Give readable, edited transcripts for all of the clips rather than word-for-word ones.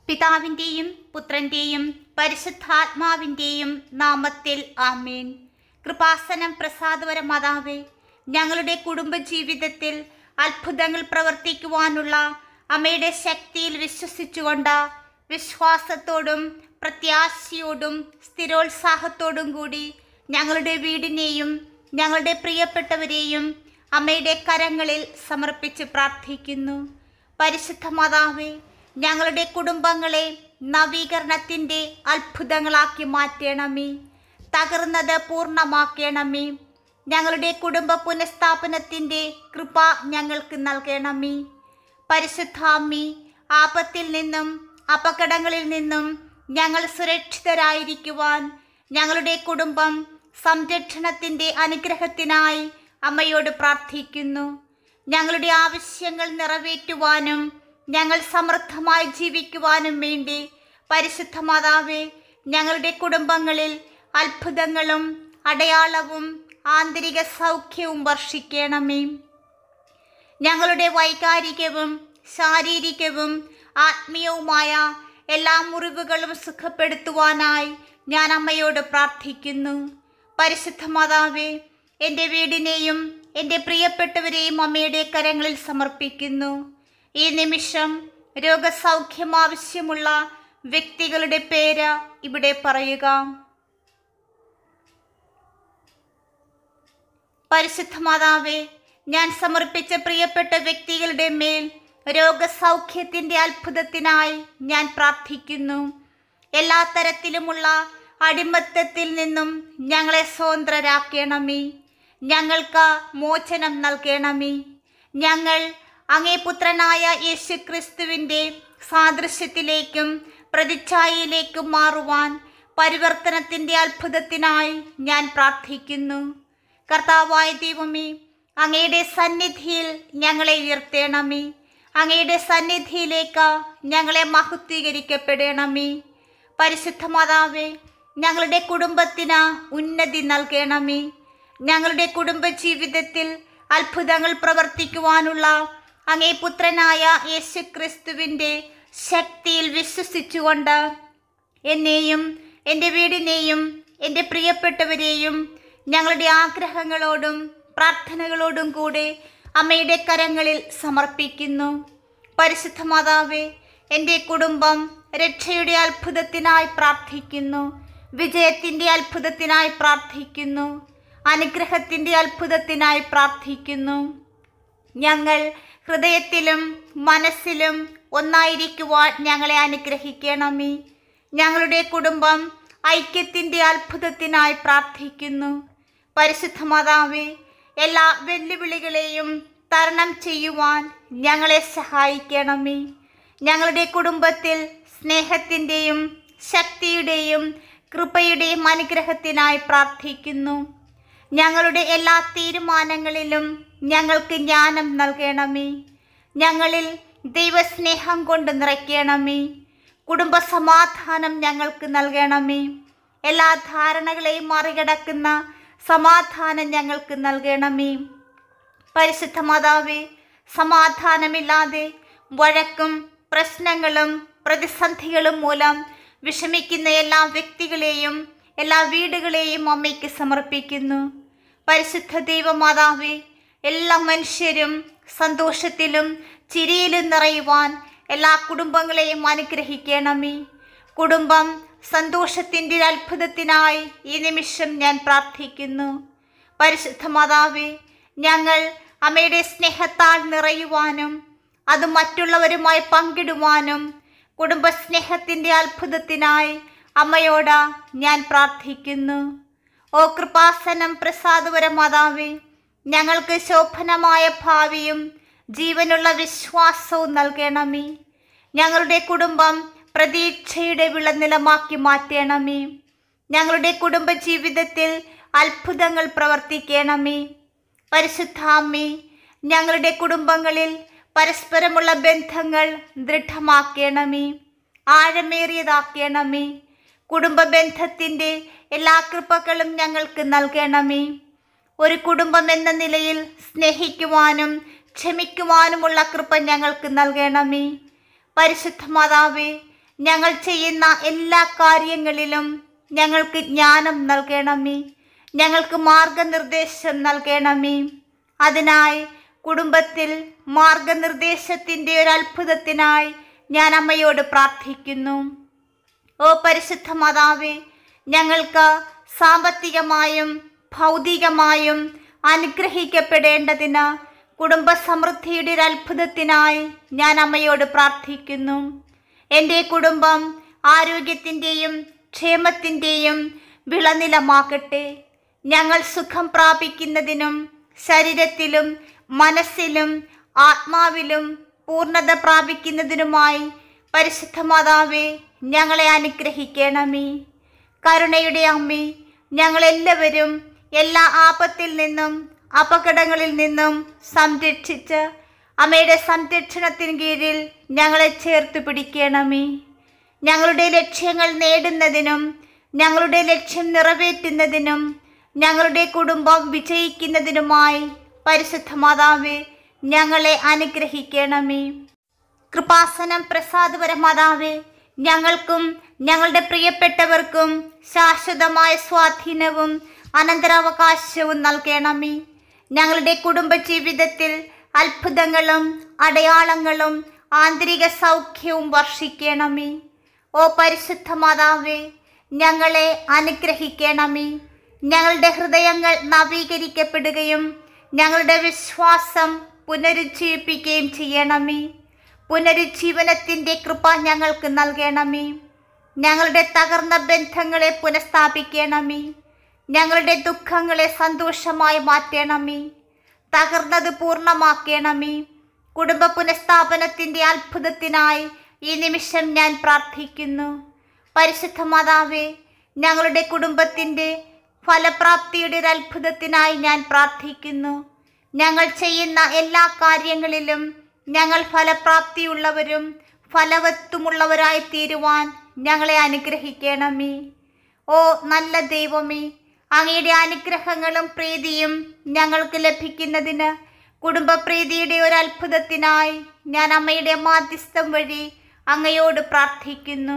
പിതാവിൻ്റെയും പുത്രൻ്റെയും പരിശുദ്ധാത്മാവിൻ്റെയും നാമത്തിൽ ആമേൻ. കൃപാസനം പ്രസാദവര മാതാവേ, ഞങ്ങളുടെ കുടുംബജീവിതത്തിൽ അത്ഭുതങ്ങൾ പ്രവർത്തിക്കുവാനുള്ള അമ്മയുടെ ശക്തിയിൽ വിശ്വസിച്ചുകൊണ്ട് വിശ്വാസത്തോടും പ്രത്യാശയോടും സ്ഥിരോത്സാഹത്തോടും കൂടി ഞങ്ങളുടെ വീടിനെയും ഞങ്ങളുടെ പ്രിയപ്പെട്ടവരെയും അമ്മയുടെ കരങ്ങളിൽ സമർപ്പിച്ച് പ്രാർത്ഥിക്കുന്നു. പരിശുദ്ധ മാതാവേ, ഞങ്ങളുടെ കുടുംബങ്ങളെ നവീകരണത്തിൻ്റെ അത്ഭുതങ്ങളാക്കി മാറ്റണമേ. തകർന്നത് പൂർണ്ണമാക്കണമേ. ഞങ്ങളുടെ കുടുംബ പുനഃസ്ഥാപനത്തിൻ്റെ കൃപ ഞങ്ങൾക്ക് നൽകണമേ. പരിശുദ്ധ അമ്മേ, ആപത്തിൽ നിന്നും അപകടങ്ങളിൽ നിന്നും ഞങ്ങൾ സുരക്ഷിതരായിരിക്കുവാൻ ഞങ്ങളുടെ കുടുംബം സംരക്ഷണത്തിൻ്റെ അനുഗ്രഹത്തിനായി അമ്മയോട് പ്രാർത്ഥിക്കുന്നു. ഞങ്ങളുടെ ആവശ്യങ്ങൾ നിറവേറ്റുവാനും ഞങ്ങൾ സമൃദ്ധമായി ജീവിക്കുവാനും വേണ്ടി പരിശുദ്ധ മാതാവേ, ഞങ്ങളുടെ കുടുംബങ്ങളിൽ അത്ഭുതങ്ങളും അടയാളവും ആന്തരിക സൗഖ്യവും വർഷിക്കണമേ. ഞങ്ങളുടെ വൈകാരികവും ശാരീരികവും ആത്മീയവുമായ എല്ലാ മുറിവുകളും സുഖപ്പെടുത്തുവാനായി ഞാൻ അമ്മയോട് പ്രാർത്ഥിക്കുന്നു. പരിശുദ്ധ മാതാവേ, എൻ്റെ വീടിനെയും എൻ്റെ പ്രിയപ്പെട്ടവരെയും അമ്മയുടെ കരങ്ങളിൽ സമർപ്പിക്കുന്നു. ഈ നിമിഷം രോഗസൗഖ്യം ആവശ്യമുള്ള വ്യക്തികളുടെ പേര് ഇവിടെ പറയുക. പരിശുദ്ധ മാതാവേ, ഞാൻ സമർപ്പിച്ച പ്രിയപ്പെട്ട വ്യക്തികളുടെ മേൽ രോഗസൗഖ്യത്തിൻ്റെ അത്ഭുതത്തിനായി ഞാൻ പ്രാർത്ഥിക്കുന്നു. എല്ലാ തരത്തിലുമുള്ള അടിമത്തത്തിൽ നിന്നും ഞങ്ങളെ സ്വതന്ത്രരാക്കണമേ. ഞങ്ങൾക്ക് മോചനം നൽകണമേ. ഞങ്ങൾ അങ്ങേ പുത്രനായ യേശു ക്രിസ്തുവിൻ്റെ സാദൃശ്യത്തിലേക്കും പ്രതിച്ഛായയിലേക്കും മാറുവാൻ പരിവർത്തനത്തിൻ്റെ അത്ഭുതത്തിനായി ഞാൻ പ്രാർത്ഥിക്കുന്നു. കർത്താവായ ദൈവമേ, അങ്ങയുടെ സന്നിധിയിൽ ഞങ്ങളെ ഉയർത്തണമേ. അങ്ങയുടെ സന്നിധിയിലേക്ക് ഞങ്ങളെ മഹത്വീകരിക്കപ്പെടണമേ. പരിശുദ്ധ മാതാവേ, ഞങ്ങളുടെ കുടുംബത്തിന് ഉന്നതി നൽകണമേ. ഞങ്ങളുടെ കുടുംബജീവിതത്തിൽ അത്ഭുതങ്ങൾ പ്രവർത്തിക്കുവാനുള്ള അങ്ങേ പുത്രനായ യേശു ക്രിസ്തുവിൻ്റെ ശക്തിയിൽ വിശ്വസിച്ചുകൊണ്ട് എന്നെയും എൻ്റെ വീടിനെയും എൻ്റെ പ്രിയപ്പെട്ടവരെയും ഞങ്ങളുടെ ആഗ്രഹങ്ങളോടും പ്രാർത്ഥനകളോടും കൂടെ അമ്മയുടെ കരങ്ങളിൽ സമർപ്പിക്കുന്നു. പരിശുദ്ധ മാതാവേ, എൻ്റെ കുടുംബം രക്ഷയുടെ അത്ഭുതത്തിനായി പ്രാർത്ഥിക്കുന്നു. വിജയത്തിൻ്റെ അത്ഭുതത്തിനായി പ്രാർത്ഥിക്കുന്നു. അനുഗ്രഹത്തിൻ്റെ അത്ഭുതത്തിനായി പ്രാർത്ഥിക്കുന്നു. ഞങ്ങൾ ഹൃദയത്തിലും മനസ്സിലും ഒന്നായിരിക്കുവാൻ ഞങ്ങളെ അനുഗ്രഹിക്കണമേ. ഞങ്ങളുടെ കുടുംബം ഐക്യത്തിൻ്റെ അത്ഭുതത്തിനായി പ്രാർത്ഥിക്കുന്നു. പരിശുദ്ധ മാതാവേ, എല്ലാ വെല്ലുവിളികളെയും തരണം ചെയ്യുവാൻ ഞങ്ങളെ സഹായിക്കണമേ. ഞങ്ങളുടെ കുടുംബത്തിൽ സ്നേഹത്തിൻ്റെയും ശക്തിയുടെയും കൃപയുടെയും അനുഗ്രഹത്തിനായി പ്രാർത്ഥിക്കുന്നു. ഞങ്ങളുടെ എല്ലാ തീരുമാനങ്ങളിലും ഞങ്ങൾക്ക് ജ്ഞാനം നൽകണമേ. ഞങ്ങളിൽ ദൈവസ്നേഹം കൊണ്ട് നിറയ്ക്കണമേ. കുടുംബ സമാധാനം ഞങ്ങൾക്ക് നൽകണമേ. എല്ലാ ധാരണകളെയും മറികടക്കുന്ന സമാധാനം ഞങ്ങൾക്ക് നൽകണമേ. പരിശുദ്ധ മാതാവേ, സമാധാനമില്ലാതെ വഴക്കും പ്രശ്നങ്ങളും പ്രതിസന്ധികളും മൂലം വിഷമിക്കുന്ന എല്ലാ വ്യക്തികളെയും എല്ലാ വീടുകളെയും അമ്മയ്ക്ക് സമർപ്പിക്കുന്നു. പരിശുദ്ധ ദൈവമാതാവേ, എല്ലാ മനുഷ്യരും സന്തോഷത്തിലും ചിരിയിലും നിറയുവാൻ എല്ലാ കുടുംബങ്ങളെയും അനുഗ്രഹിക്കണമേ. കുടുംബം സന്തോഷത്തിൻ്റെ അത്ഭുതത്തിനായി ഈ നിമിഷം ഞാൻ പ്രാർത്ഥിക്കുന്നു. പരിശുദ്ധ മാതാവേ, ഞങ്ങൾ അമ്മയുടെ സ്നേഹത്താൽ നിറയുവാനും അത് മറ്റുള്ളവരുമായി പങ്കിടുവാനും കുടുംബസ്നേഹത്തിൻ്റെ അത്ഭുതത്തിനായി അമ്മയോട് ഞാൻ പ്രാർത്ഥിക്കുന്നു. ഓ കൃപാസനം പ്രസാദവര മാതാവേ, ഞങ്ങൾക്ക് ശോഭനമായ ഭാവിയും ജീവനുള്ള വിശ്വാസവും നൽകണമേ. ഞങ്ങളുടെ കുടുംബം പ്രതീക്ഷയുടെ വിളനിലമാക്കി മാറ്റണമേ. ഞങ്ങളുടെ കുടുംബജീവിതത്തിൽ അത്ഭുതങ്ങൾ പ്രവർത്തിക്കണമേ. പരിശുദ്ധ അമ്മേ, ഞങ്ങളുടെ കുടുംബങ്ങളിൽ പരസ്പരമുള്ള ബന്ധങ്ങൾ ദൃഢമാക്കണമേ, ആഴമേറിയതാക്കണമേ. കുടുംബ ബന്ധത്തിൻ്റെ എല്ലാ കൃപകളും ഞങ്ങൾക്ക് നൽകണമേ. ഒരു കുടുംബം എന്ന നിലയിൽ സ്നേഹിക്കുവാനും ക്ഷമിക്കുവാനുമുള്ള കൃപ ഞങ്ങൾക്ക് നൽകണമേ. പരിശുദ്ധ മാതാവേ, ഞങ്ങൾ ചെയ്യുന്ന എല്ലാ കാര്യങ്ങളിലും ഞങ്ങൾക്ക് ജ്ഞാനം നൽകണമേ. ഞങ്ങൾക്ക് മാർഗനിർദ്ദേശം നൽകണമേ. അതിനായി കുടുംബത്തിൽ മാർഗനിർദ്ദേശത്തിൻ്റെ ഒരു അത്ഭുതത്തിനായി ഞാൻ അമ്മയോട് പ്രാർത്ഥിക്കുന്നു. ഓ പരിശുദ്ധ മാതാവേ, ഞങ്ങൾക്ക് സാമ്പത്തികമായും ഭൗതികമായും അനുഗ്രഹിക്കപ്പെടേണ്ടതിന് കുടുംബ സമൃദ്ധിയുടെ ഒരു അത്ഭുതത്തിനായി ഞാൻ അമ്മയോട് പ്രാർത്ഥിക്കുന്നു. എൻ്റെ കുടുംബം ആരോഗ്യത്തിൻ്റെയും ക്ഷേമത്തിൻ്റെയും വിളനിലമാകട്ടെ. ഞങ്ങൾ സുഖം പ്രാപിക്കുന്നതിനും ശരീരത്തിലും മനസ്സിലും ആത്മാവിലും പൂർണ്ണത പ്രാപിക്കുന്നതിനുമായി പരിശുദ്ധ മാതാവേ, ഞങ്ങളെ അനുഗ്രഹിക്കണമേ. കരുണയുടെ അമ്മേ, ഞങ്ങളെല്ലാവരും എല്ലാ ആപത്തിൽ നിന്നും അപകടങ്ങളിൽ നിന്നും സംരക്ഷിച്ച് അമ്മയുടെ സംരക്ഷണത്തിന് കീഴിൽ ഞങ്ങളെ ചേർത്ത് പിടിക്കണമേ. ഞങ്ങളുടെ ലക്ഷ്യങ്ങൾ നേടുന്നതിനും ഞങ്ങളുടെ ലക്ഷ്യം നിറവേറ്റുന്നതിനും ഞങ്ങളുടെ കുടുംബം വിജയിക്കുന്നതിനുമായി പരിശുദ്ധ മാതാവേ, ഞങ്ങളെ അനുഗ്രഹിക്കണമേ. കൃപാസനം പ്രസാദപര മാതാവേ, ഞങ്ങൾക്കും ഞങ്ങളുടെ പ്രിയപ്പെട്ടവർക്കും ശാശ്വതമായ സ്വാധീനവും അനന്തരാവകാശവും നൽകണമേ. ഞങ്ങളുടെ കുടുംബജീവിതത്തിൽ അത്ഭുതങ്ങളും അടയാളങ്ങളും ആന്തരിക സൗഖ്യവും വർഷിക്കണമേ. ഓ പരിശുദ്ധ മാതാവേ, ഞങ്ങളെ അനുഗ്രഹിക്കണമേ. ഞങ്ങളുടെ ഹൃദയങ്ങൾ നവീകരിക്കപ്പെടുകയും ഞങ്ങളുടെ വിശ്വാസം പുനരുജ്ജീവിപ്പിക്കുകയും ചെയ്യണമേ. പുനരുജ്ജീവനത്തിൻ്റെ കൃപ ഞങ്ങൾക്ക് നൽകണമേ. ഞങ്ങളുടെ തകർന്ന ബന്ധങ്ങളെ പുനഃസ്ഥാപിക്കണമേ. ഞങ്ങളുടെ ദുഃഖങ്ങളെ സന്തോഷമായി മാറ്റണമേ. തകർന്നത് പൂർണ്ണമാക്കണമേ. കുടുംബ പുനഃസ്ഥാപനത്തിൻ്റെ അത്ഭുതത്തിനായി ഈ നിമിഷം ഞാൻ പ്രാർത്ഥിക്കുന്നു. പരിശുദ്ധ മാതാവേ, ഞങ്ങളുടെ കുടുംബത്തിൻ്റെ ഫലപ്രാപ്തിയുടെ ഒരു അത്ഭുതത്തിനായി ഞാൻ പ്രാർത്ഥിക്കുന്നു. ഞങ്ങൾ ചെയ്യുന്ന എല്ലാ കാര്യങ്ങളിലും ഞങ്ങൾ ഫലപ്രാപ്തിയുള്ളവരും ഫലവത്തുമുള്ളവരായി തീരുവാൻ ഞങ്ങളെ അനുഗ്രഹിക്കണമേ. ഓ നല്ല ദൈവമേ, അങ്ങയുടെ അനുഗ്രഹങ്ങളും പ്രീതിയും ഞങ്ങൾക്ക് ലഭിക്കുന്നതിന് കുടുംബപ്രീതിയുടെ ഒരു അത്ഭുതത്തിനായി ഞാൻ അമ്മയുടെ മാധ്യസ്ഥം വഴി അങ്ങയോട് പ്രാർത്ഥിക്കുന്നു.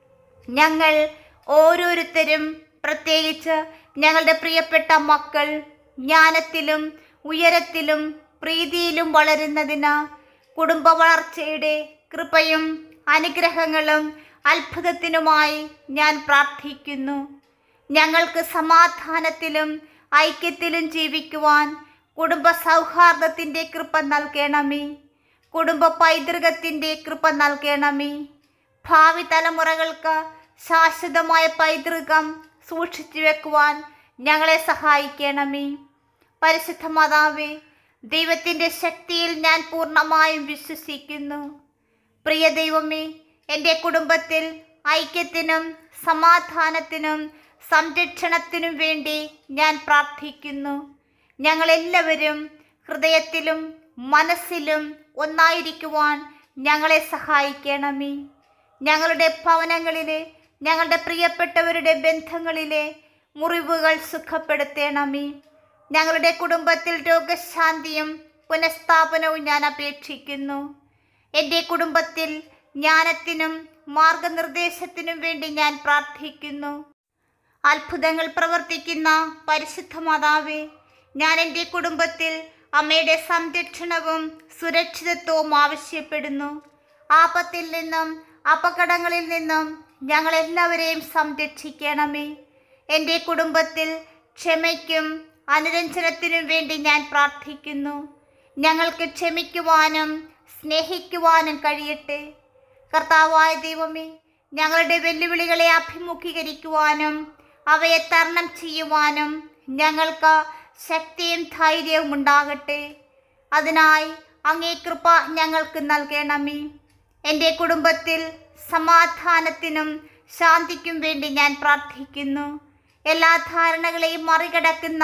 ഞങ്ങൾ ഓരോരുത്തരും, പ്രത്യേകിച്ച് ഞങ്ങളുടെ പ്രിയപ്പെട്ട മക്കൾ, ജ്ഞാനത്തിലും ഉയരത്തിലും പ്രീതിയിലും വളരുന്നതിന് കുടുംബ വളർച്ചയുടെ കൃപയും അനുഗ്രഹങ്ങളും അത്ഭുതത്തിനുമായി ഞാൻ പ്രാർത്ഥിക്കുന്നു. ഞങ്ങൾക്ക് സമാധാനത്തിലും ഐക്യത്തിലും ജീവിക്കുവാൻ കുടുംബ സൗഹാർദ്ദത്തിൻ്റെ കൃപ നൽകണമേ. കുടുംബ പൈതൃകത്തിൻ്റെ കൃപ നൽകണമേ. ഭാവി തലമുറകൾക്ക് ശാശ്വതമായ പൈതൃകം സൂക്ഷിച്ചു വെക്കുവാൻ ഞങ്ങളെ സഹായിക്കണമേ. പരിശുദ്ധ മാതാവേ, ദൈവത്തിൻ്റെ ശക്തിയിൽ ഞാൻ പൂർണ്ണമായും വിശ്വസിക്കുന്നു. പ്രിയ ദൈവമേ, എൻ്റെ കുടുംബത്തിൽ ഐക്യത്തിനും സമാധാനത്തിനും സംരക്ഷണത്തിനും വേണ്ടി ഞാൻ പ്രാർത്ഥിക്കുന്നു. ഞങ്ങളെല്ലാവരും ഹൃദയത്തിലും മനസ്സിലും ഒന്നായിരിക്കുവാൻ ഞങ്ങളെ സഹായിക്കണമേ. ഞങ്ങളുടെ ഭവനങ്ങളിലെ, ഞങ്ങളുടെ പ്രിയപ്പെട്ടവരുടെ ബന്ധങ്ങളിലെ മുറിവുകൾ സുഖപ്പെടുത്തണമേ. ഞങ്ങളുടെ കുടുംബത്തിൽ രോഗശാന്തിയും പുനഃസ്ഥാപനവും ഞാൻ അപേക്ഷിക്കുന്നു. എൻ്റെ കുടുംബത്തിൽ ജ്ഞാനത്തിനും മാർഗനിർദ്ദേശത്തിനും വേണ്ടി ഞാൻ പ്രാർത്ഥിക്കുന്നു. അത്ഭുതങ്ങൾ പ്രവർത്തിക്കുന്ന പരിശുദ്ധ മാതാവേ, ഞാൻ എൻ്റെ കുടുംബത്തിൽ അമ്മയുടെ സംരക്ഷണവും സുരക്ഷിതത്വവും ആവശ്യപ്പെടുന്നു. ആപത്തിൽ നിന്നും അപകടങ്ങളിൽ നിന്നും ഞങ്ങളെല്ലാവരെയും സംരക്ഷിക്കണമേ. എൻ്റെ കുടുംബത്തിൽ ക്ഷമയ്ക്കും അനുരഞ്ജനത്തിനും വേണ്ടി ഞാൻ പ്രാർത്ഥിക്കുന്നു. ഞങ്ങൾക്ക് ക്ഷമിക്കുവാനും സ്നേഹിക്കുവാനും കഴിയട്ടെ. കർത്താവായ ദൈവമേ, ഞങ്ങളുടെ വെല്ലുവിളികളെ അഭിമുഖീകരിക്കുവാനും അവയെ തരണം ചെയ്യുവാനും ഞങ്ങൾക്ക് ശക്തിയും ധൈര്യവും ഉണ്ടാകട്ടെ. അതിനായി അങ്ങേ കൃപ ഞങ്ങൾക്ക് നൽകണമേ. എൻ്റെ കുടുംബത്തിൽ സമാധാനത്തിനും ശാന്തിക്കും വേണ്ടി ഞാൻ പ്രാർത്ഥിക്കുന്നു. എല്ലാ ധാരണകളെയും മറികടക്കുന്ന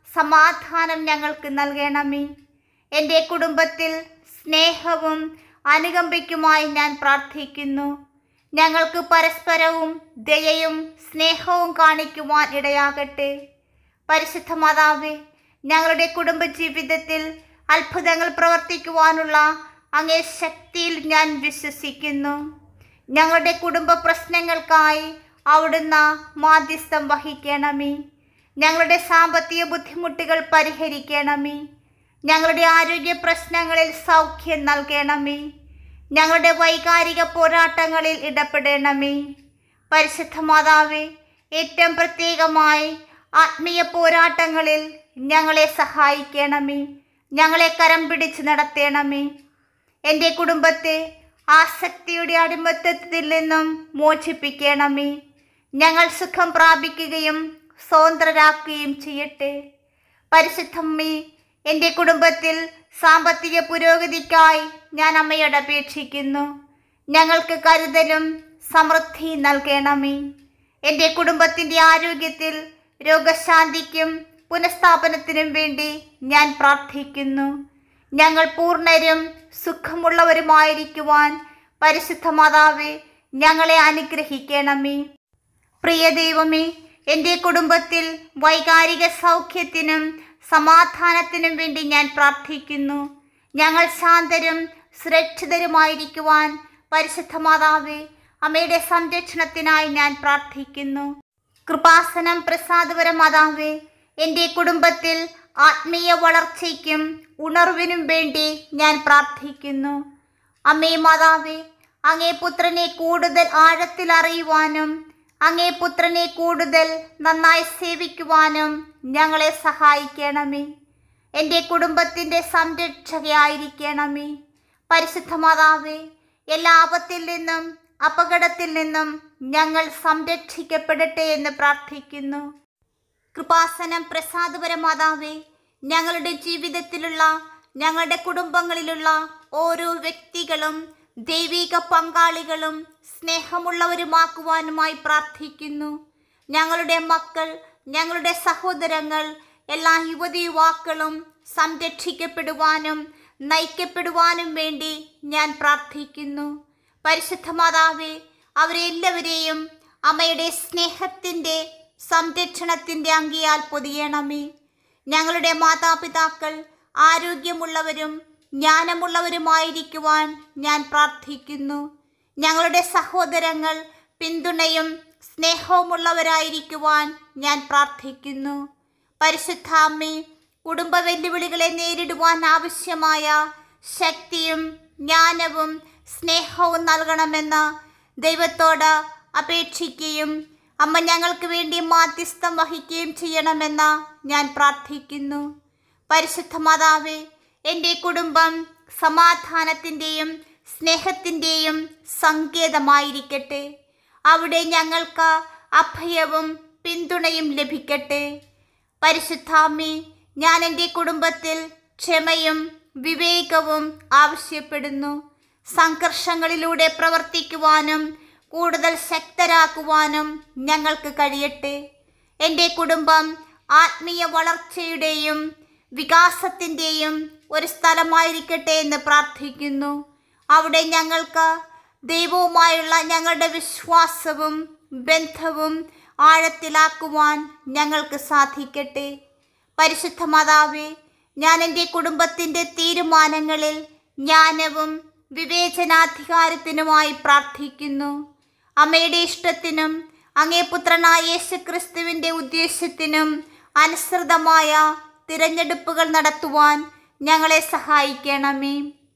സമാധാനം ഞങ്ങൾക്ക് നൽകണമേ. എൻ്റെ കുടുംബത്തിൽ സ്നേഹവും അനുകമ്പയ്ക്കുമായി ഞാൻ പ്രാർത്ഥിക്കുന്നു. ഞങ്ങൾക്ക് പരസ്പരവും ദയയും സ്നേഹവും കാണിക്കുവാൻ ഇടയാകട്ടെ. പരിശുദ്ധ മാതാവേ, ഞങ്ങളുടെ കുടുംബജീവിതത്തിൽ അത്ഭുതങ്ങൾ പ്രവർത്തിക്കുവാനുള്ള അങ്ങേ ശക്തിയിൽ ഞാൻ വിശ്വസിക്കുന്നു. ഞങ്ങളുടെ കുടുംബ പ്രശ്നങ്ങൾക്കായി അവിടുന്ന് മാധ്യസ്ഥം വഹിക്കണമേ. ഞങ്ങളുടെ സാമ്പത്തിക ബുദ്ധിമുട്ടുകൾ പരിഹരിക്കണമേ. ഞങ്ങളുടെ ആരോഗ്യ പ്രശ്നങ്ങളിൽ സൗഖ്യം നൽകണമേ. ഞങ്ങളുടെ വൈകാരിക പോരാട്ടങ്ങളിൽ ഇടപെടണമേ. പരിശുദ്ധ മാതാവേ, ഏറ്റവും പ്രത്യേകമായി ആത്മീയ പോരാട്ടങ്ങളിൽ ഞങ്ങളെ സഹായിക്കണമേ. ഞങ്ങളെ കരം പിടിച്ച് നടത്തണമേ. എൻ്റെ കുടുംബത്തെ ആസക്തിയുടെ അടിമത്തത്തിൽ നിന്നും മോചിപ്പിക്കണമേ. ഞങ്ങൾ സുഖം പ്രാപിക്കുകയും സ്വതന്ത്രരാക്കുകയും ചെയ്യട്ടെ. പരിശുദ്ധമ്മേ, എൻ്റെ കുടുംബത്തിൽ സാമ്പത്തിക പുരോഗതിക്കായി ഞാൻ അമ്മയോട് അപേക്ഷിക്കുന്നു. ഞങ്ങൾക്ക് കരുതലും സമൃദ്ധി നൽകണമേ. എൻ്റെ കുടുംബത്തിൻ്റെ ആരോഗ്യത്തിൽ രോഗശാന്തിക്കും പുനഃസ്ഥാപനത്തിനും വേണ്ടി ഞാൻ പ്രാർത്ഥിക്കുന്നു. ഞങ്ങൾ പൂർണ്ണരും സുഖമുള്ളവരുമായിരിക്കുവാൻ പരിശുദ്ധ മാതാവേ ഞങ്ങളെ അനുഗ്രഹിക്കണമേ. പ്രിയ ദൈവമേ, എൻ്റെ കുടുംബത്തിൽ വൈകാരിക സൗഖ്യത്തിനും സമാധാനത്തിനും വേണ്ടി ഞാൻ പ്രാർത്ഥിക്കുന്നു. ഞങ്ങൾ ശാന്തരും സുരക്ഷിതരുമായിരിക്കുവാൻ പരിശുദ്ധ മാതാവേ അമ്മയുടെ സംരക്ഷണത്തിനായി ഞാൻ പ്രാർത്ഥിക്കുന്നു. കൃപാസനം പ്രസാദപര മാതാവേ, എൻ്റെ കുടുംബത്തിൽ ആത്മീയ വളർച്ചയ്ക്കും ഉണർവിനും വേണ്ടി ഞാൻ പ്രാർത്ഥിക്കുന്നു. അമ്മേ മാതാവേ, അങ്ങേ പുത്രനെ കൂടുതൽ ആഴത്തിൽ അറിയുവാനും അങ്ങേ പുത്രനെ കൂടുതൽ നന്നായി സേവിക്കുവാനും ഞങ്ങളെ സഹായിക്കണമേ. എൻ്റെ കുടുംബത്തിൻ്റെ സംരക്ഷകയായിരിക്കണമേ. പരിശുദ്ധ മാതാവേ, എല്ലാ ആപത്തിൽ നിന്നും അപകടത്തിൽ നിന്നും ഞങ്ങൾ സംരക്ഷിക്കപ്പെടട്ടെ എന്ന് പ്രാർത്ഥിക്കുന്നു. കൃപാസനം പ്രസാദപര മാതാവേ, ഞങ്ങളുടെ ജീവിതത്തിലുള്ള ഞങ്ങളുടെ കുടുംബങ്ങളിലുള്ള ഓരോ വ്യക്തികളും ദൈവിക പങ്കാളികളും സ്നേഹമുള്ളവരുമാക്കുവാനുമായി പ്രാർത്ഥിക്കുന്നു. ഞങ്ങളുടെ മക്കൾ, ഞങ്ങളുടെ സഹോദരങ്ങൾ, എല്ലാ യുവതി യുവാക്കളും സംരക്ഷിക്കപ്പെടുവാനും നയിക്കപ്പെടുവാനും വേണ്ടി ഞാൻ പ്രാർത്ഥിക്കുന്നു. പരിശുദ്ധ മാതാവേ, അവരെ എല്ലാവരെയും അമ്മയുടെ സ്നേഹത്തിൻ്റെ സംരക്ഷണത്തിൻ്റെ അങ്കിയാൽ പൊതിയണമേ. ഞങ്ങളുടെ മാതാപിതാക്കൾ ആരോഗ്യമുള്ളവരും ജ്ഞാനമുള്ളവരുമായിരിക്കുവാൻ ഞാൻ പ്രാർത്ഥിക്കുന്നു. ഞങ്ങളുടെ സഹോദരങ്ങൾ പിന്തുണയും സ്നേഹവുമുള്ളവരായിരിക്കുവാൻ ഞാൻ പ്രാർത്ഥിക്കുന്നു. പരിശുദ്ധ അമ്മേ, കുടുംബ വെല്ലുവിളികളെ നേരിടുവാൻ ആവശ്യമായ ശക്തിയും ജ്ഞാനവും സ്നേഹവും നൽകണമെന്ന് ദൈവത്തോട് അപേക്ഷിക്കുകയും അമ്മ ഞങ്ങൾക്ക് വേണ്ടി മാധ്യസ്ഥം വഹിക്കുകയും ചെയ്യണമെന്ന് ഞാൻ പ്രാർത്ഥിക്കുന്നു. പരിശുദ്ധ മാതാവേ, എൻ്റെ കുടുംബം സമാധാനത്തിൻ്റെയും സ്നേഹത്തിൻ്റെയും സങ്കേതമായിരിക്കട്ടെ. അവിടെ ഞങ്ങൾക്ക് അഭയവും പിന്തുണയും ലഭിക്കട്ടെ. പരിശുദ്ധാമ്മേ, ഞാൻ എൻ്റെ കുടുംബത്തിൽ ക്ഷമയും വിവേകവും ആവശ്യപ്പെടുന്നു. സംഘർഷങ്ങളിലൂടെ പ്രവർത്തിക്കുവാനും കൂടുതൽ ശക്തരാക്കുവാനും ഞങ്ങൾക്ക് കഴിയട്ടെ. എൻ്റെ കുടുംബം ആത്മീയ വളർച്ചയുടെയും വികാസത്തിൻ്റെയും ഒരു സ്ഥലമായിരിക്കട്ടെ എന്ന് പ്രാർത്ഥിക്കുന്നു. അവിടെ ഞങ്ങൾക്ക് ദൈവവുമായുള്ള ഞങ്ങളുടെ വിശ്വാസവും ബന്ധവും ആഴത്തിലാക്കുവാൻ ഞങ്ങൾക്ക് സാധിക്കട്ടെ. പരിശുദ്ധ മാതാവേ, ഞാൻ എൻ്റെ കുടുംബത്തിൻ്റെ തീരുമാനങ്ങളിൽ ജ്ഞാനവും വിവേചനാധികാരത്തിനുമായി പ്രാർത്ഥിക്കുന്നു. അമ്മയുടെ ഇഷ്ടത്തിനും അങ്ങേ പുത്രനായ യേശുക്രിസ്തുവിൻ്റെ ഉദ്ദേശ്യത്തിനും അനുസൃതമായ തിരഞ്ഞെടുപ്പുകൾ നടത്തുവാൻ ഞങ്ങളെ സഹായിക്കണമേ.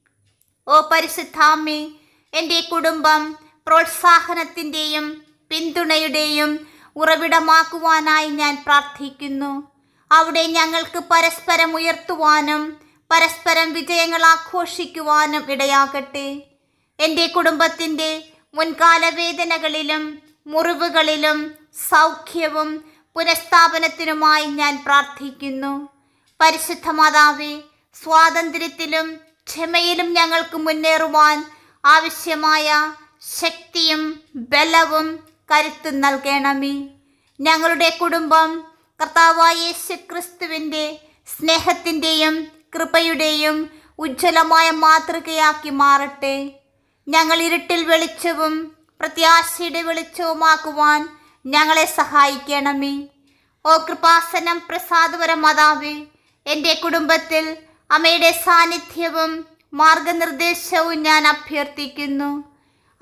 ഓ പരിശുദ്ധാമ്മേ, എൻ്റെ കുടുംബം പ്രോത്സാഹനത്തിൻ്റെയും പിന്തുണയുടെയും ഉറവിടമാക്കുവാനായി ഞാൻ പ്രാർത്ഥിക്കുന്നു. അവിടെ ഞങ്ങൾക്ക് പരസ്പരം ഉയർത്തുവാനും പരസ്പരം വിജയങ്ങൾ ആഘോഷിക്കുവാനും ഇടയാകട്ടെ. എൻ്റെ കുടുംബത്തിൻ്റെ മുൻകാല വേദനകളിലും മുറിവുകളിലും സൗഖ്യവും പുനഃസ്ഥാപനത്തിനുമായി ഞാൻ പ്രാർത്ഥിക്കുന്നു. പരിശുദ്ധ മാതാവേ, സ്വാതന്ത്ര്യത്തിലും ക്ഷമയിലും ഞങ്ങൾക്ക് മുന്നേറുവാൻ ആവശ്യമായ ശക്തിയും ബലവും കരുത്തും നൽകണമേ. ഞങ്ങളുടെ കുടുംബം കർത്താവായ യേശുക്രിസ്തുവിൻ്റെ സ്നേഹത്തിൻ്റെയും കൃപയുടെയും ഉജ്ജ്വലമായ മാതൃകയാക്കി മാറട്ടെ. ഞങ്ങൾ ഇരുട്ടിൽ വെളിച്ചവും പ്രത്യാശയുടെ വെളിച്ചവുമാക്കുവാൻ ഞങ്ങളെ സഹായിക്കണമേ. ഓ കൃപാസനം പ്രസാദപര മാതാവേ, എൻ്റെ കുടുംബത്തിൽ അമ്മയുടെ സാന്നിധ്യവും മാർഗനിർദ്ദേശവും ഞാൻ അഭ്യർത്ഥിക്കുന്നു.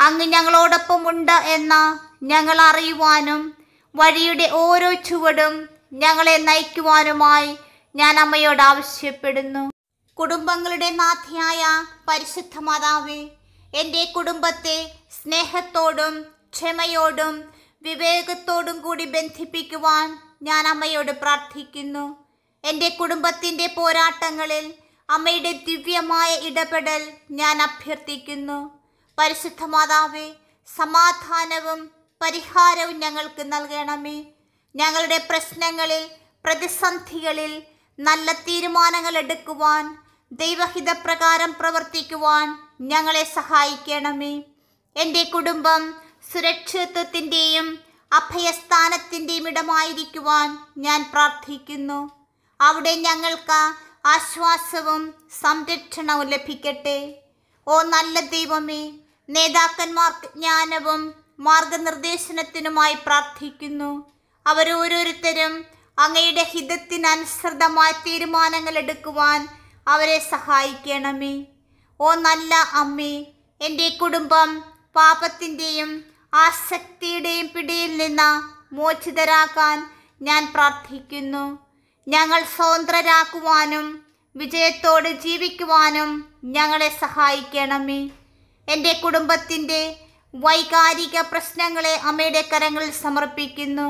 അങ്ങ് ഞങ്ങളോടൊപ്പം ഉണ്ട് എന്ന് ഞങ്ങൾ അറിയുവാനും വഴിയുടെ ഓരോ ചുവടും ഞങ്ങളെ നയിക്കുവാനുമായി ഞാൻ അമ്മയോട് ആവശ്യപ്പെടുന്നു. കുടുംബങ്ങളുടെ നാഥയായ പരിശുദ്ധ മാതാവേ, എൻ്റെ കുടുംബത്തെ സ്നേഹത്തോടും ക്ഷമയോടും വിവേകത്തോടും കൂടി ബന്ധിപ്പിക്കുവാൻ ഞാൻ അമ്മയോട് പ്രാർത്ഥിക്കുന്നു. എൻ്റെ കുടുംബത്തിൻ്റെ പോരാട്ടങ്ങളിൽ അമ്മയുടെ ദിവ്യമായ ഇടപെടൽ ഞാൻ അഭ്യർത്ഥിക്കുന്നു. പരിശുദ്ധ മാതാവേ, സമാധാനവും പരിഹാരവും ഞങ്ങൾക്ക് നൽകണമേ. ഞങ്ങളുടെ പ്രശ്നങ്ങളിൽ, പ്രതിസന്ധികളിൽ നല്ല തീരുമാനങ്ങൾ എടുക്കുവാൻ, ദൈവഹിതപ്രകാരം പ്രവർത്തിക്കുവാൻ ഞങ്ങളെ സഹായിക്കണമേ. എൻ്റെ കുടുംബം സുരക്ഷിതത്വത്തിൻ്റെയും അഭയസ്ഥാനത്തിൻ്റെയും ഇടമായിരിക്കുവാൻ ഞാൻ പ്രാർത്ഥിക്കുന്നു. അവിടെ ഞങ്ങൾക്ക് ആശ്വാസവും സംരക്ഷണവും ലഭിക്കട്ടെ. ഓ നല്ല ദൈവമേ, നേതാക്കന്മാർക്ക് ജ്ഞാനവും മാർഗനിർദ്ദേശനത്തിനുമായി പ്രാർത്ഥിക്കുന്നു. അവരോരോരുത്തരും അങ്ങയുടെ ഹിതത്തിനനുസൃതമായ തീരുമാനങ്ങൾ എടുക്കുവാൻ അവരെ സഹായിക്കണമേ. ഓ നല്ല അമ്മേ, എൻ്റെ കുടുംബം പാപത്തിൻ്റെയും ആസക്തിയുടെയും പിടിയിൽ നിന്ന് മോചിതരാക്കാൻ ഞാൻ പ്രാർത്ഥിക്കുന്നു. ഞങ്ങൾ സ്വതന്ത്രരാക്കുവാനും വിജയത്തോടെ ജീവിക്കുവാനും ഞങ്ങളെ സഹായിക്കണമേ. എൻ്റെ കുടുംബത്തിൻ്റെ വൈകാരിക പ്രശ്നങ്ങളെ അമ്മയുടെ കരങ്ങളിൽ സമർപ്പിക്കുന്നു.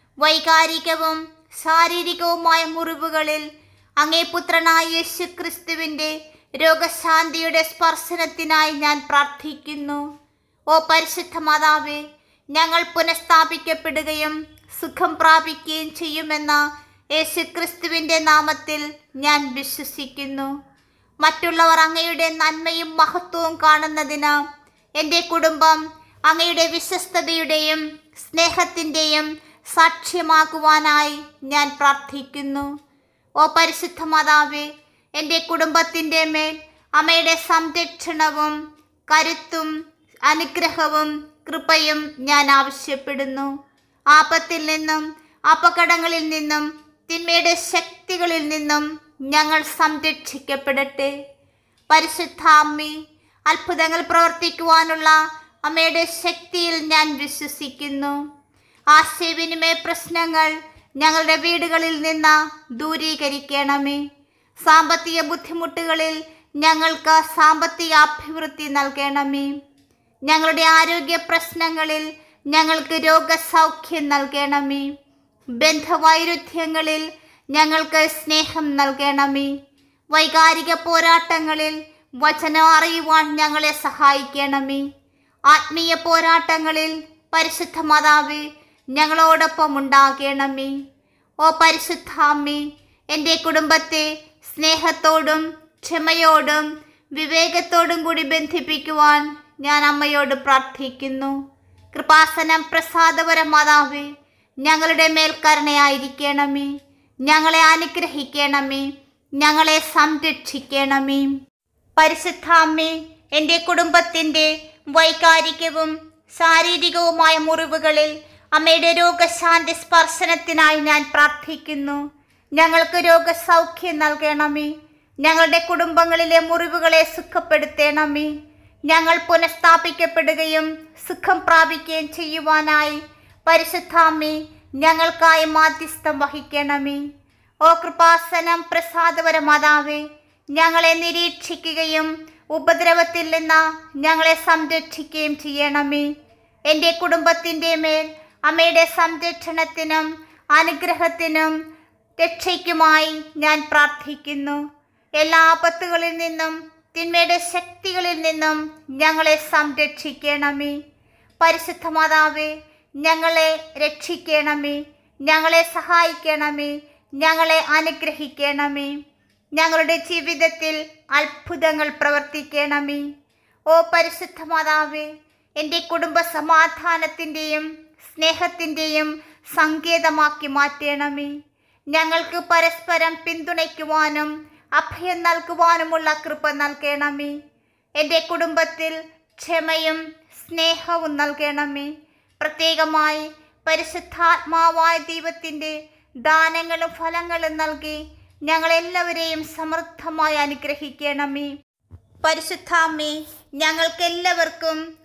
വൈകാരികവും ശാരീരികവുമായ മുറിവുകളിൽ അങ്ങേ പുത്രനായ യേശു ക്രിസ്തുവിൻ്റെ രോഗശാന്തിയുടെ സ്പർശനത്തിനായി ഞാൻ പ്രാർത്ഥിക്കുന്നു. ഓ പരിശുദ്ധ മാതാവേ, ഞങ്ങൾ പുനഃസ്ഥാപിക്കപ്പെടുകയും സുഖം പ്രാപിക്കുകയും ചെയ്യുമെന്ന യേശു ക്രിസ്തുവിൻ്റെ നാമത്തിൽ ഞാൻ വിശ്വസിക്കുന്നു. മറ്റുള്ളവർ അങ്ങയുടെ നന്മയും മഹത്വവും കാണുന്നതിന് എൻ്റെ കുടുംബം അങ്ങയുടെ വിശ്വസ്തതയുടെയും സ്നേഹത്തിൻ്റെയും സാക്ഷ്യമാക്കുവാനായി ഞാൻ പ്രാർത്ഥിക്കുന്നു. ഓ പരിശുദ്ധ മാതാവേ, എൻ്റെ കുടുംബത്തിൻ്റെ മേൽ അമ്മയുടെ സംരക്ഷണവും കരുത്തും അനുഗ്രഹവും കൃപയും ഞാൻ ആവശ്യപ്പെടുന്നു. ആപത്തിൽ നിന്നും അപകടങ്ങളിൽ നിന്നും തിന്മയുടെ ശക്തികളിൽ നിന്നും ഞങ്ങൾ സംരക്ഷിക്കപ്പെടട്ടെ. പരിശുദ്ധ അമ്മേ, അത്ഭുതങ്ങൾ പ്രവർത്തിക്കുവാനുള്ള അമ്മയുടെ ശക്തിയിൽ ഞാൻ വിശ്വസിക്കുന്നു. ആശയവിനിമയ പ്രശ്നങ്ങൾ ഞങ്ങളുടെ വീടുകളിൽ നിന്ന് ദൂരീകരിക്കണമേ. സാമ്പത്തിക ബുദ്ധിമുട്ടുകളിൽ ഞങ്ങൾക്ക് സാമ്പത്തിക അഭിവൃദ്ധി നൽകണമേ. ഞങ്ങളുടെ ആരോഗ്യ പ്രശ്നങ്ങളിൽ ഞങ്ങൾക്ക് രോഗസൗഖ്യം നൽകണമേ. ബന്ധവൈരുദ്ധ്യങ്ങളിൽ ഞങ്ങൾക്ക് സ്നേഹം നൽകണമേ. വൈകാരിക പോരാട്ടങ്ങളിൽ വചനം അറിയുവാൻ ഞങ്ങളെ സഹായിക്കണമേ. ആത്മീയ പോരാട്ടങ്ങളിൽ പരിശുദ്ധ മാതാവേ, ഞങ്ങളോടൊപ്പം ഉണ്ടാകണമേ. ഓ പരിശുദ്ധ അമ്മേ, എൻ്റെ കുടുംബത്തെ സ്നേഹത്തോടും ക്ഷമയോടും വിവേകത്തോടും കൂടി ബന്ധിപ്പിക്കുവാൻ ഞാൻ അമ്മയോട് പ്രാർത്ഥിക്കുന്നു. കൃപാസനം പ്രസാദപര മാതാവേ, ഞങ്ങളുടെ മേൽ കരുണയായിരിക്കണമേ. ഞങ്ങളെ അനുഗ്രഹിക്കണമേ. ഞങ്ങളെ സംരക്ഷിക്കണമേ. പരിശുദ്ധ അമ്മേ, എൻ്റെ കുടുംബത്തിൻ്റെ വൈകാരികവും ശാരീരികവുമായ മുറിവുകളിൽ അമ്മയുടെ രോഗശാന്തി സ്പർശനത്തിനായി ഞാൻ പ്രാർത്ഥിക്കുന്നു. ഞങ്ങൾക്ക് രോഗസൗഖ്യം നൽകണമേ. ഞങ്ങളുടെ കുടുംബങ്ങളിലെ മുറിവുകളെ സുഖപ്പെടുത്തണമേ. ഞങ്ങൾ പുനഃസ്ഥാപിക്കപ്പെടുകയും സുഖം പ്രാപിക്കുകയും ചെയ്യുവാനായി പരിശുദ്ധ അമ്മേ, ഞങ്ങൾക്കായി മാധ്യസ്ഥം വഹിക്കണമേ. ഓ കൃപാസനം പ്രസാദപര മാതാവേ, ഞങ്ങളെ നിരീക്ഷിക്കുകയും ഉപദ്രവത്തിൽ നിന്ന് ഞങ്ങളെ സംരക്ഷിക്കുകയും ചെയ്യണമേ. എൻ്റെ കുടുംബത്തിൻ്റെ മേൽ അമ്മയുടെ സംരക്ഷണത്തിനും അനുഗ്രഹത്തിനും രക്ഷയ്ക്കുമായി ഞാൻ പ്രാർത്ഥിക്കുന്നു. എല്ലാ ആപത്തുകളിൽ നിന്നും തിന്മയുടെ ശക്തികളിൽ നിന്നും ഞങ്ങളെ സംരക്ഷിക്കണമേ. പരിശുദ്ധ മാതാവേ, ഞങ്ങളെ രക്ഷിക്കണമേ. ഞങ്ങളെ സഹായിക്കണമേ. ഞങ്ങളെ അനുഗ്രഹിക്കണമേ. ഞങ്ങളുടെ ജീവിതത്തിൽ അത്ഭുതങ്ങൾ പ്രവർത്തിക്കണമേ. ഓ പരിശുദ്ധ മാതാവേ, എൻ്റെ കുടുംബ സമാധാനത്തിൻ്റെയും സ്നേഹത്തിൻ്റെയും സങ്കേതമാക്കി മാറ്റണമേ. ഞങ്ങൾക്ക് പരസ്പരം പിന്തുണയ്ക്കുവാനും അഭയം നൽകുവാനുമുള്ള കൃപ നൽകണമേ. എൻ്റെ കുടുംബത്തിൽ ക്ഷമയും സ്നേഹവും നൽകണമേ. പ്രത്യേകമായി പരിശുദ്ധാത്മാവായ ദൈവത്തിൻ്റെ ദാനങ്ങളും ഫലങ്ങളും നൽകി ഞങ്ങളെല്ലാവരെയും സമൃദ്ധമായി അനുഗ്രഹിക്കണമേ. പരിശുദ്ധാമ്മേ, ഞങ്ങൾക്കെല്ലാവർക്കും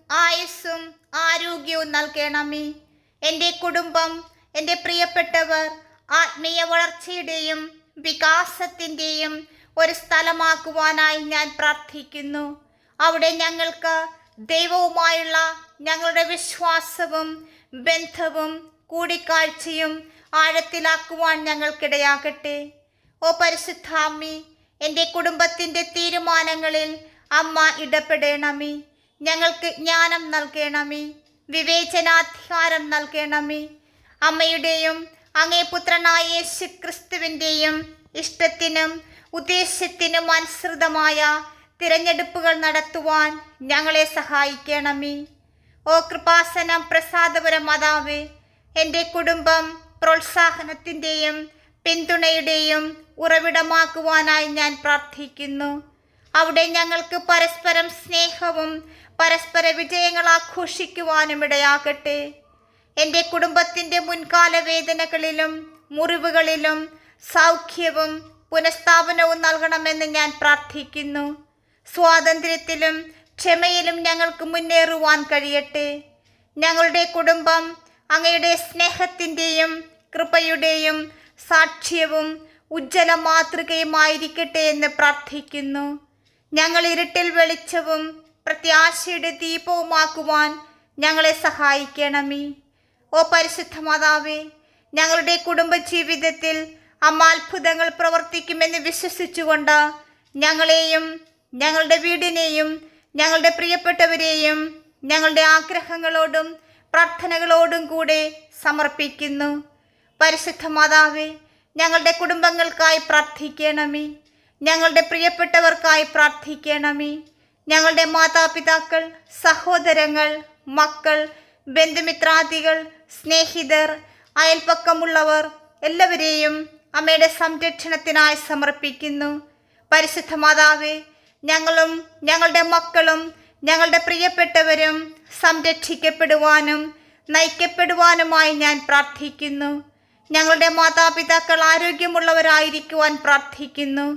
ആയുസ്സും ആരോഗ്യവും നൽകണമേ. എൻ്റെ കുടുംബം, എൻ്റെ പ്രിയപ്പെട്ടവർ ആത്മീയ വളർച്ചയുടെയും വികാസത്തിൻ്റെയും ഒരു സ്ഥലമാക്കുവാനായി ഞാൻ പ്രാർത്ഥിക്കുന്നു. അവിടെ ഞങ്ങൾക്ക് ദൈവവുമായുള്ള ഞങ്ങളുടെ വിശ്വാസവും ബന്ധവും കൂടിക്കാഴ്ചയും ആഴത്തിലാക്കുവാൻ ഞങ്ങൾക്കിടയാകട്ടെ. ഓ പരിശുദ്ധാമ്മേ, എൻ്റെ കുടുംബത്തിൻ്റെ തീരുമാനങ്ങളിൽ അമ്മ ഇടപെടണമേ. ഞങ്ങൾക്ക് ജ്ഞാനം നൽകണമേ, വിവേചനാധികാരം നൽകണമേ. അമ്മയുടെയും അങ്ങേ പുത്രനായ യേശു ക്രിസ്തുവിൻ്റെയും ഇഷ്ടത്തിനും ഉദ്ദേശ്യത്തിനും അനുസൃതമായ തിരഞ്ഞെടുപ്പുകൾ നടത്തുവാൻ ഞങ്ങളെ സഹായിക്കണമേ. ഓ കൃപാസനം പ്രസാദപുര മാതാവേ, എൻ്റെ കുടുംബം പ്രോത്സാഹനത്തിൻ്റെയും പിന്തുണയുടെയും ഉറവിടമാക്കുവാനായി ഞാൻ പ്രാർത്ഥിക്കുന്നു. അവിടെ ഞങ്ങൾക്ക് പരസ്പരം സ്നേഹവും പരസ്പര വിജയങ്ങൾ ആഘോഷിക്കുവാനും ഇടയാകട്ടെ. എൻ്റെ കുടുംബത്തിൻ്റെ മുൻകാല വേദനകളിലും മുറിവുകളിലും സൗഖ്യവും പുനഃസ്ഥാപനവും നൽകണമെന്ന് ഞാൻ പ്രാർത്ഥിക്കുന്നു. സ്വാതന്ത്ര്യത്തിലും ക്ഷമയിലും ഞങ്ങൾക്ക് മുന്നേറുവാൻ കഴിയട്ടെ. ഞങ്ങളുടെ കുടുംബം അങ്ങയുടെ സ്നേഹത്തിൻ്റെയും കൃപയുടെയും സാക്ഷ്യവും ഉജ്ജ്വല മാതൃകയുമായിരിക്കട്ടെ എന്ന് പ്രാർത്ഥിക്കുന്നു. ഞങ്ങൾ ഇരുട്ടിൽ വെളിച്ചവും പ്രത്യാശയുടെ ദീപവുമാക്കുവാൻ ഞങ്ങളെ സഹായിക്കണമേ. ഓ പരിശുദ്ധ മാതാവേ, ഞങ്ങളുടെ കുടുംബജീവിതത്തിൽ അമ്മ അത്ഭുതങ്ങൾ പ്രവർത്തിക്കുമെന്ന് വിശ്വസിച്ചുകൊണ്ട് ഞങ്ങളെയും ഞങ്ങളുടെ വീടിനെയും ഞങ്ങളുടെ പ്രിയപ്പെട്ടവരെയും ഞങ്ങളുടെ ആഗ്രഹങ്ങളോടും പ്രാർത്ഥനകളോടും കൂടെ സമർപ്പിക്കുന്നു. പരിശുദ്ധ മാതാവേ, ഞങ്ങളുടെ കുടുംബങ്ങൾക്കായി പ്രാർത്ഥിക്കണമേ. ഞങ്ങളുടെ പ്രിയപ്പെട്ടവർക്കായി പ്രാർത്ഥിക്കണമേ. ഞങ്ങളുടെ മാതാപിതാക്കൾ, സഹോദരങ്ങൾ, മക്കൾ, ബന്ധുമിത്രാദികൾ, സ്നേഹിതർ, അയൽപക്കമുള്ളവർ എല്ലാവരെയും അമ്മയുടെ സംരക്ഷണത്തിനായി സമർപ്പിക്കുന്നു. പരിശുദ്ധ മാതാവേ, ഞങ്ങളും ഞങ്ങളുടെ മക്കളും ഞങ്ങളുടെ പ്രിയപ്പെട്ടവരും സംരക്ഷിക്കപ്പെടുവാനും നയിക്കപ്പെടുവാനുമായി ഞാൻ പ്രാർത്ഥിക്കുന്നു. ഞങ്ങളുടെ മാതാപിതാക്കൾ ആരോഗ്യമുള്ളവരായിരിക്കുവാൻ പ്രാർത്ഥിക്കുന്നു.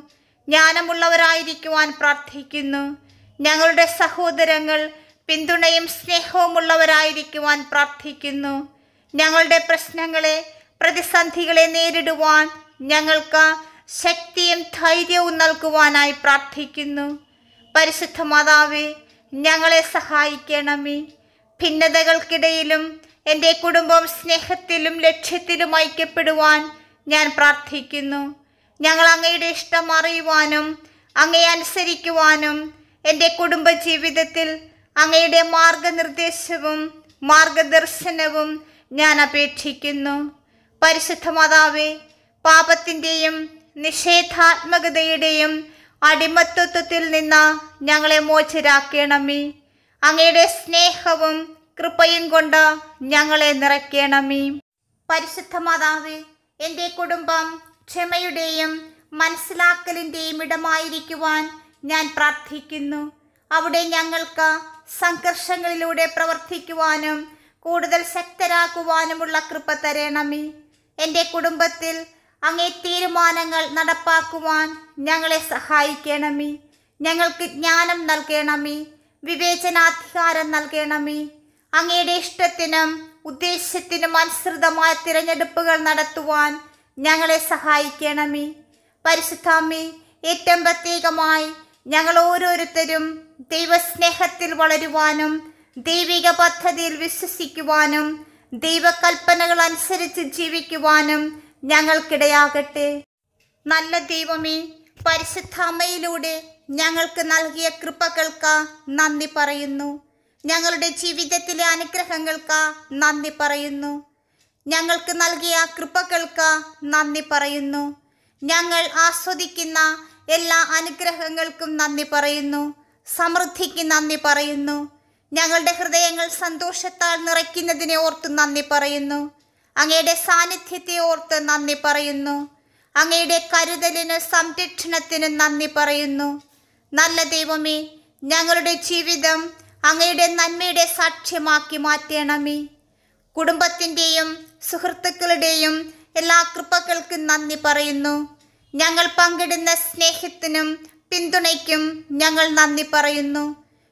ജ്ഞാനമുള്ളവരായിരിക്കുവാൻ പ്രാർത്ഥിക്കുന്നു. ഞങ്ങളുടെ സഹോദരങ്ങൾ പിന്തുണയും സ്നേഹവുമുള്ളവരായിരിക്കുവാൻ പ്രാർത്ഥിക്കുന്നു. ഞങ്ങളുടെ പ്രശ്നങ്ങളെ, പ്രതിസന്ധികളെ നേരിടുവാൻ ഞങ്ങൾക്ക് ശക്തിയും ധൈര്യവും നൽകുവാനായി പ്രാർത്ഥിക്കുന്നു. പരിശുദ്ധ മാതാവേ, ഞങ്ങളെ സഹായിക്കണമേ. ഭിന്നതകൾക്കിടയിലും എൻ്റെ കുടുംബം സ്നേഹത്തിലും ലക്ഷ്യത്തിലും ഐക്യപ്പെടുവാൻ ഞാൻ പ്രാർത്ഥിക്കുന്നു. ഞങ്ങൾ അങ്ങയുടെ ഇഷ്ടം അറിയുവാനും അങ്ങയെ അനുസരിക്കുവാനും എൻ്റെ കുടുംബജീവിതത്തിൽ അങ്ങയുടെ മാർഗനിർദ്ദേശവും മാർഗദർശനവും ഞാൻ അപേക്ഷിക്കുന്നു. പരിശുദ്ധ മാതാവേ, പാപത്തിൻ്റെയും നിഷേധാത്മകതയുടെയും അടിമത്വത്തിൽ നിന്ന് ഞങ്ങളെ മോചിതരാക്കണമേ. അങ്ങയുടെ സ്നേഹവും കൃപയും കൊണ്ട് ഞങ്ങളെ നിറയ്ക്കണമേ. പരിശുദ്ധ മാതാവേ, എൻ്റെ കുടുംബം ക്ഷമയുടെയും മനസ്സിലാക്കലിൻ്റെയും ഇടമായിരിക്കുവാൻ ഞാൻ പ്രാർത്ഥിക്കുന്നു. അവിടെ ഞങ്ങൾക്ക് സംഘർഷങ്ങളിലൂടെ പ്രവർത്തിക്കുവാനും കൂടുതൽ ശക്തരാക്കുവാനുമുള്ള കൃപ തരണമേ. എൻ്റെ കുടുംബത്തിൽ അങ്ങേ തീരുമാനങ്ങൾ നടപ്പാക്കുവാൻ ഞങ്ങളെ സഹായിക്കണമേ. ഞങ്ങൾക്ക് ജ്ഞാനം നൽകണമേ, വിവേചനാധികാരം നൽകണമേ. അങ്ങയുടെ ഇഷ്ടത്തിനും ഉദ്ദേശ്യത്തിനും അനുസൃതമായ തിരഞ്ഞെടുപ്പുകൾ നടത്തുവാൻ ഞങ്ങളെ സഹായിക്കണമേ. പരിശുദ്ധാമ്മേ, ഏറ്റവും പ്രത്യേകമായി ഞങ്ങൾ ഓരോരുത്തരും ദൈവസ്നേഹത്തിൽ വളരുവാനും ദൈവിക പദ്ധതിയിൽ വിശ്വസിക്കുവാനും ദൈവകൽപ്പനകൾ അനുസരിച്ച് ജീവിക്കുവാനും ഞങ്ങൾക്കിടയാകട്ടെ. നല്ല ദൈവമേ, പരിശുദ്ധ അമ്മയിലൂടെ ഞങ്ങൾക്ക് നൽകിയ കൃപകൾക്ക് നന്ദി പറയുന്നു. ഞങ്ങളുടെ ജീവിതത്തിലെ അനുഗ്രഹങ്ങൾക്ക് നന്ദി പറയുന്നു. ഞങ്ങൾക്ക് നൽകിയ കൃപകൾക്ക് നന്ദി പറയുന്നു. ഞങ്ങൾ ആസ്വദിക്കുന്ന എല്ലാ അനുഗ്രഹങ്ങൾക്കും നന്ദി പറയുന്നു. സമൃദ്ധിക്ക് നന്ദി പറയുന്നു. ഞങ്ങളുടെ ഹൃദയങ്ങൾ സന്തോഷത്താൽ നിറയ്ക്കുന്നതിനെ ഓർത്ത് നന്ദി പറയുന്നു. അങ്ങയുടെ സാന്നിധ്യത്തെ ഓർത്ത് നന്ദി പറയുന്നു. അങ്ങയുടെ കരുതലിനും സംരക്ഷണത്തിനും നന്ദി പറയുന്നു. നല്ല ദൈവമേ, ഞങ്ങളുടെ ജീവിതം അങ്ങയുടെ നന്മയുടെ സാക്ഷ്യമാക്കി മാറ്റണമേ. കുടുംബത്തിൻ്റെയും സുഹൃത്തുക്കളുടെയും എല്ലാ കൃപകൾക്കും നന്ദി പറയുന്നു. ഞങ്ങൾ പങ്കിടുന്ന സ്നേഹത്തിനും പിന്തുണയ്ക്കും ഞങ്ങൾ നന്ദി പറയുന്നു.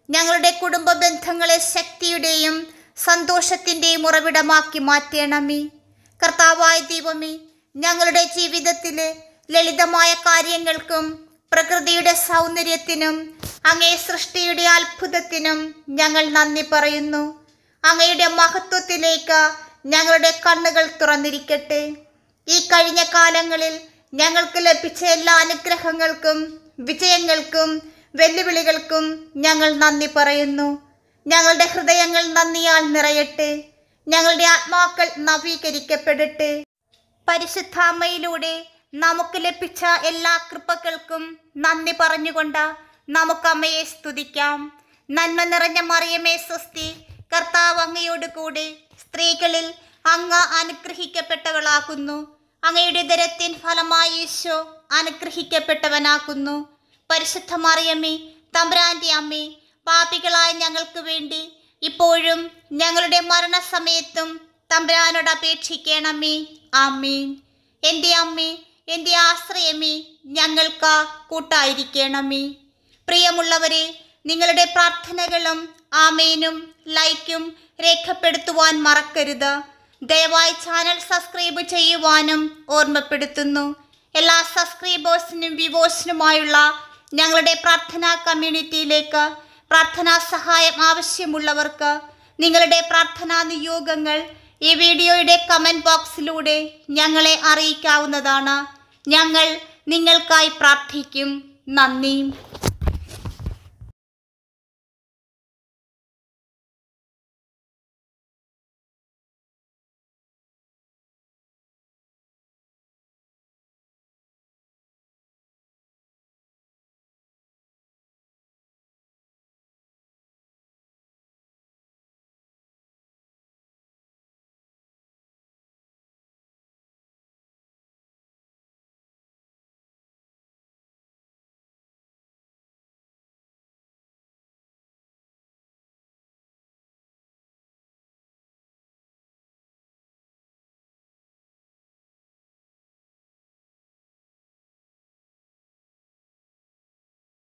ഞങ്ങളുടെ കുടുംബ ബന്ധങ്ങളെ ശക്തിയുടെയും സന്തോഷത്തിൻ്റെയും ഉറവിടമാക്കി മാറ്റണമേ. കർത്താവായ ദൈവമേ, ഞങ്ങളുടെ ജീവിതത്തിലെ ലളിതമായ കാര്യങ്ങൾക്കും പ്രകൃതിയുടെ സൗന്ദര്യത്തിനും അങ്ങേ സൃഷ്ടിയുടെ അത്ഭുതത്തിനും ഞങ്ങൾ നന്ദി പറയുന്നു. അങ്ങയുടെ മഹത്വത്തിലേക്ക് ഞങ്ങളുടെ കണ്ണുകൾ തുറന്നിരിക്കട്ടെ. ഈ കഴിഞ്ഞ കാലങ്ങളിൽ ഞങ്ങൾക്ക് ലഭിച്ച എല്ലാ അനുഗ്രഹങ്ങൾക്കും വിജയങ്ങൾക്കും വെല്ലുവിളികൾക്കും ഞങ്ങൾ നന്ദി പറയുന്നു. ഞങ്ങളുടെ ഹൃദയങ്ങൾ നന്ദിയാൽ നിറയട്ടെ. ഞങ്ങളുടെ ആത്മാക്കൾ നവീകരിക്കപ്പെടട്ടെ. പരിശുദ്ധാമ്മയിലൂടെ നമുക്ക് ലഭിച്ച എല്ലാ കൃപകൾക്കും നന്ദി പറഞ്ഞുകൊണ്ട് നമുക്ക് അമ്മയെ സ്തുതിക്കാം. നന്മ നിറഞ്ഞ മറിയമേ സ്വസ്തി, കർത്താവ് അങ്ങയോട് കൂടെ സ്ത്രീകളിൽ അങ്ങ് അനുഗ്രഹിക്കപ്പെട്ടവളാകുന്നു. അങ്ങയുടെ ഉദരത്തിൻ ഫലമായി ഈശോ അനുഗ്രഹിക്കപ്പെട്ടവനാകുന്നു. പരിശുദ്ധ മറിയമേ, തമ്പുരാന്റെ അമ്മേ, പാപികളായ ഞങ്ങൾക്ക് വേണ്ടി ഇപ്പോഴും ഞങ്ങളുടെ മരണസമയത്തും തമ്പുരാനോട് അപേക്ഷിക്കണമേ. ആമേൻ. എൻ്റെ അമ്മേ, എൻ്റെ ആശ്രയമേ, ഞങ്ങൾക്ക് കൂട്ടായിരിക്കണമേ. പ്രിയമുള്ളവരെ, നിങ്ങളുടെ പ്രാർത്ഥനകളും ആമേനും ലൈക്കും രേഖപ്പെടുത്തുവാൻ മറക്കരുത്. ദയവായി ചാനൽ സബ്സ്ക്രൈബ് ചെയ്യുവാനും ഓർമ്മപ്പെടുത്തുന്നു. എല്ലാ സബ്സ്ക്രൈബേഴ്സിനും വ്യൂവേഴ്സിനുമായുള്ള ഞങ്ങളുടെ പ്രാർത്ഥനാ കമ്മ്യൂണിറ്റിയിലേക്ക് പ്രാർത്ഥനാ സഹായം ആവശ്യമുള്ളവർക്ക് നിങ്ങളുടെ പ്രാർത്ഥനാ നിയോഗങ്ങൾ ഈ വീഡിയോയുടെ കമൻറ്റ് ബോക്സിലൂടെ ഞങ്ങളെ അറിയിക്കാവുന്നതാണ്. ഞങ്ങൾ നിങ്ങൾക്കായി പ്രാർത്ഥിക്കും. നന്ദി.